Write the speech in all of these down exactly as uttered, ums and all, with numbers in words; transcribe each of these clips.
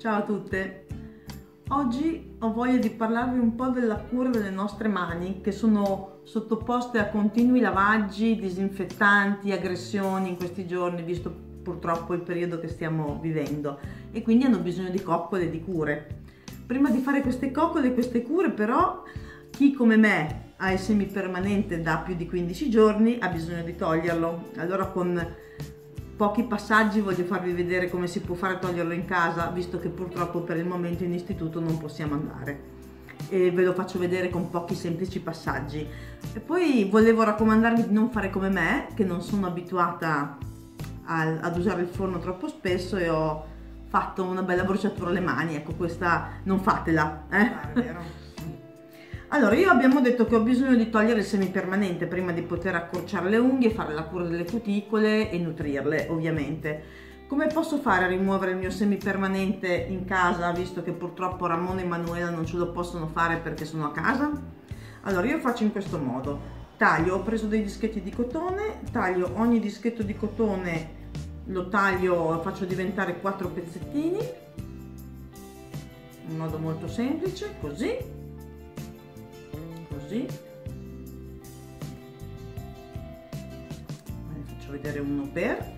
Ciao a tutte! Oggi ho voglia di parlarvi un po' della cura delle nostre mani che sono sottoposte a continui lavaggi, disinfettanti, aggressioni in questi giorni, visto purtroppo il periodo che stiamo vivendo, e quindi hanno bisogno di coccole e di cure. Prima di fare queste coccole e queste cure però chi come me ha il semipermanente da più di quindici giorni ha bisogno di toglierlo. Allora con pochi passaggi voglio farvi vedere come si può fare a toglierlo in casa, visto che purtroppo per il momento in istituto non possiamo andare, e ve lo faccio vedere con pochi semplici passaggi. E poi volevo raccomandarvi di non fare come me, che non sono abituata a, ad usare il forno troppo spesso e ho fatto una bella bruciatura alle mani. Ecco, questa non fatela, eh? Ah, è vero. Allora, io abbiamo detto che ho bisogno di togliere il semipermanente prima di poter accorciare le unghie, fare la cura delle cuticole e nutrirle, ovviamente. Come posso fare a rimuovere il mio semipermanente in casa, visto che purtroppo Ramona e Manuela non ce lo possono fare perché sono a casa? Allora, io faccio in questo modo. Taglio, ho preso dei dischetti di cotone, taglio ogni dischetto di cotone, lo taglio, lo faccio diventare quattro pezzettini, in modo molto semplice, così. Così, vi faccio vedere uno per,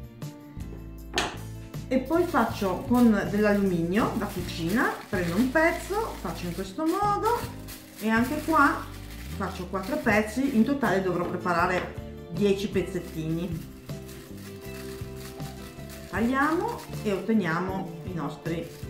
e poi faccio con dell'alluminio da cucina, prendo un pezzo, faccio in questo modo e anche qua faccio quattro pezzi. In totale dovrò preparare dieci pezzettini. Tagliamo e otteniamo i nostri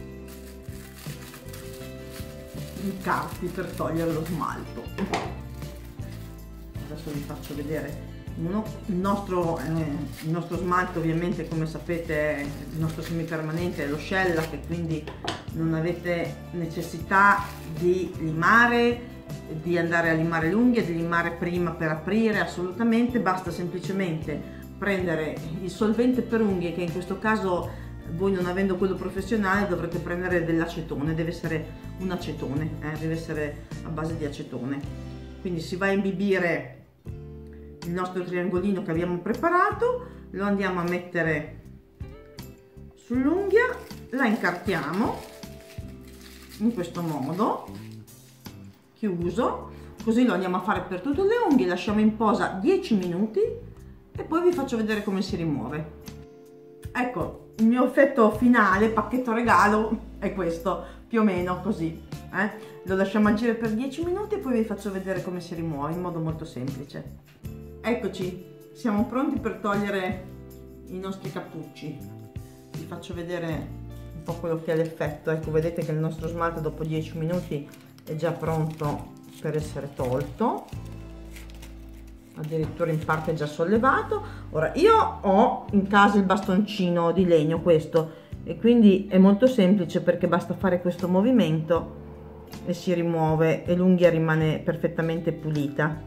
incarti per togliere lo smalto. Adesso vi faccio vedere uno. Il nostro, eh, il nostro smalto, ovviamente, come sapete, il nostro semipermanente è lo shellac, e quindi non avete necessità di limare, di andare a limare l'unghia, di limare prima per aprire, assolutamente. Basta semplicemente prendere il solvente per unghie, che in questo caso, voi non avendo quello professionale, dovrete prendere dell'acetone, deve essere un acetone, eh, deve essere a base di acetone. Quindi si va a imbibire il nostro triangolino che abbiamo preparato, lo andiamo a mettere sull'unghia, la incartiamo in questo modo, chiuso, così lo andiamo a fare per tutte le unghie, lasciamo in posa dieci minuti e poi vi faccio vedere come si rimuove. Ecco, il mio effetto finale, pacchetto regalo, è questo, più o meno così. Eh? Lo lasciamo agire per dieci minuti e poi vi faccio vedere come si rimuove in modo molto semplice. Eccoci, siamo pronti per togliere i nostri cappucci. Vi faccio vedere un po' quello che è l'effetto. Ecco, vedete che il nostro smalto dopo dieci minuti è già pronto per essere tolto. Addirittura in parte già sollevato. Ora, io ho in casa il bastoncino di legno, questo, e quindi è molto semplice perché basta fare questo movimento e si rimuove e l'unghia rimane perfettamente pulita.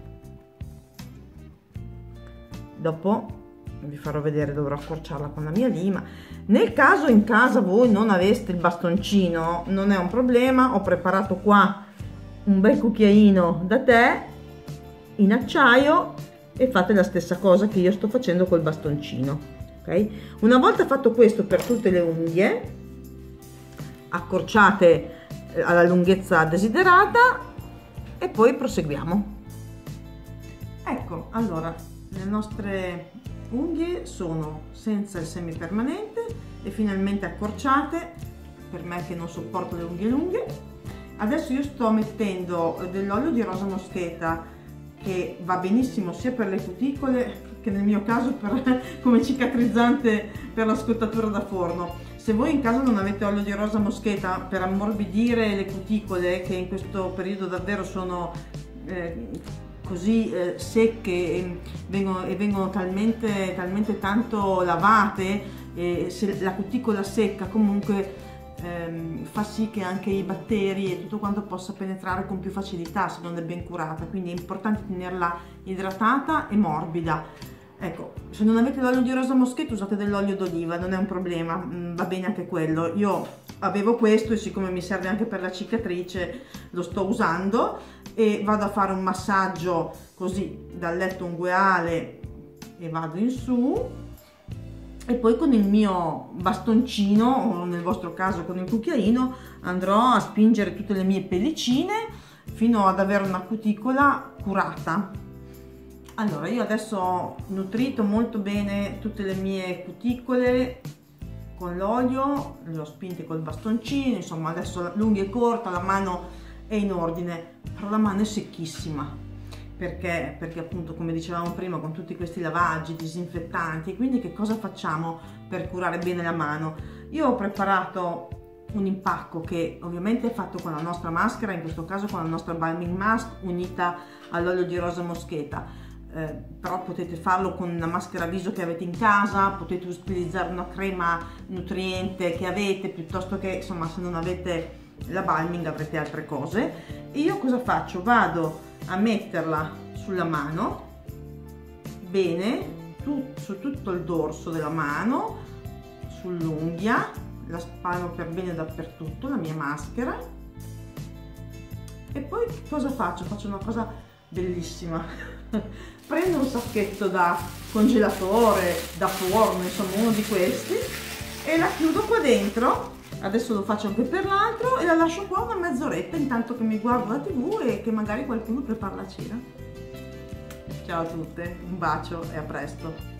Dopo vi farò vedere, dovrò accorciarla con la mia lima. Nel caso in casa voi non aveste il bastoncino, non è un problema, ho preparato qua un bel cucchiaino da tè in acciaio e fate la stessa cosa che io sto facendo col bastoncino, ok? Una volta fatto questo per tutte le unghie, accorciate alla lunghezza desiderata e poi proseguiamo. Ecco, allora le nostre unghie sono senza il semipermanente e finalmente accorciate, per me che non sopporto le unghie lunghe. Adesso io sto mettendo dell'olio di rosa moscheta, che va benissimo sia per le cuticole che nel mio caso per, come cicatrizzante per la scottatura da forno. Se voi in casa non avete olio di rosa moscheta per ammorbidire le cuticole, che in questo periodo davvero sono eh, così eh, secche e vengono, e vengono talmente, talmente tanto lavate, e se la cuticola secca comunque ehm, fa sì che anche i batteri e tutto quanto possa penetrare con più facilità se non è ben curata, quindi è importante tenerla idratata e morbida. Ecco, se non avete l'olio di rosa moschetta usate dell'olio d'oliva, non è un problema, va bene anche quello. Io avevo questo e siccome mi serve anche per la cicatrice lo sto usando, e vado a fare un massaggio così dal letto ungueale e vado in su e poi con il mio bastoncino, o nel vostro caso con il cucchiaino, andrò a spingere tutte le mie pellicine fino ad avere una cuticola curata. Allora, io adesso ho nutrito molto bene tutte le mie cuticole con l'olio, le ho spinte col bastoncino, insomma adesso l'unghia è corta, la mano è in ordine, però la mano è secchissima. Perché? Perché appunto, come dicevamo prima, con tutti questi lavaggi, disinfettanti, quindi che cosa facciamo per curare bene la mano? Io ho preparato un impacco che ovviamente è fatto con la nostra maschera, in questo caso con la nostra balming mask unita all'olio di rosa moscheta, eh, però potete farlo con una maschera viso che avete in casa, potete utilizzare una crema nutriente che avete, piuttosto che, insomma, se non avete la balming avrete altre cose. E io cosa faccio? Vado a metterla sulla mano bene, tu, su tutto il dorso della mano, sull'unghia, la spalmo per bene dappertutto la mia maschera. E poi cosa faccio? Faccio una cosa bellissima. Prendo un sacchetto da congelatore, da forno, insomma uno di questi, e la chiudo qua dentro. Adesso lo faccio anche per l'altro e la lascio qua una mezz'oretta intanto che mi guardo la tivù e che magari qualcuno prepara la cena. Ciao a tutte, un bacio e a presto!